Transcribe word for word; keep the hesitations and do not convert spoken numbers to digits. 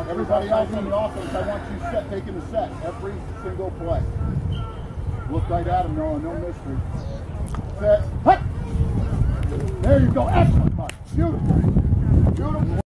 Everybody else in the offense, I want you set, taking a set every single play. Look right at him, no, no mystery. Set, hut! There you go, excellent, Mike. Beautiful. Beautiful.